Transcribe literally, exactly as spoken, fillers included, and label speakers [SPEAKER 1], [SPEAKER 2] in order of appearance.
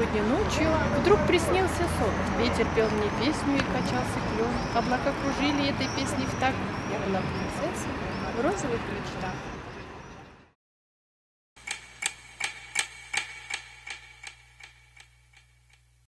[SPEAKER 1] сегодня ночью вдруг приснился сон. Ветер пел мне песню и качался клен. Облака кружили этой песни в такт. Я была принцессой в розовых мечтах.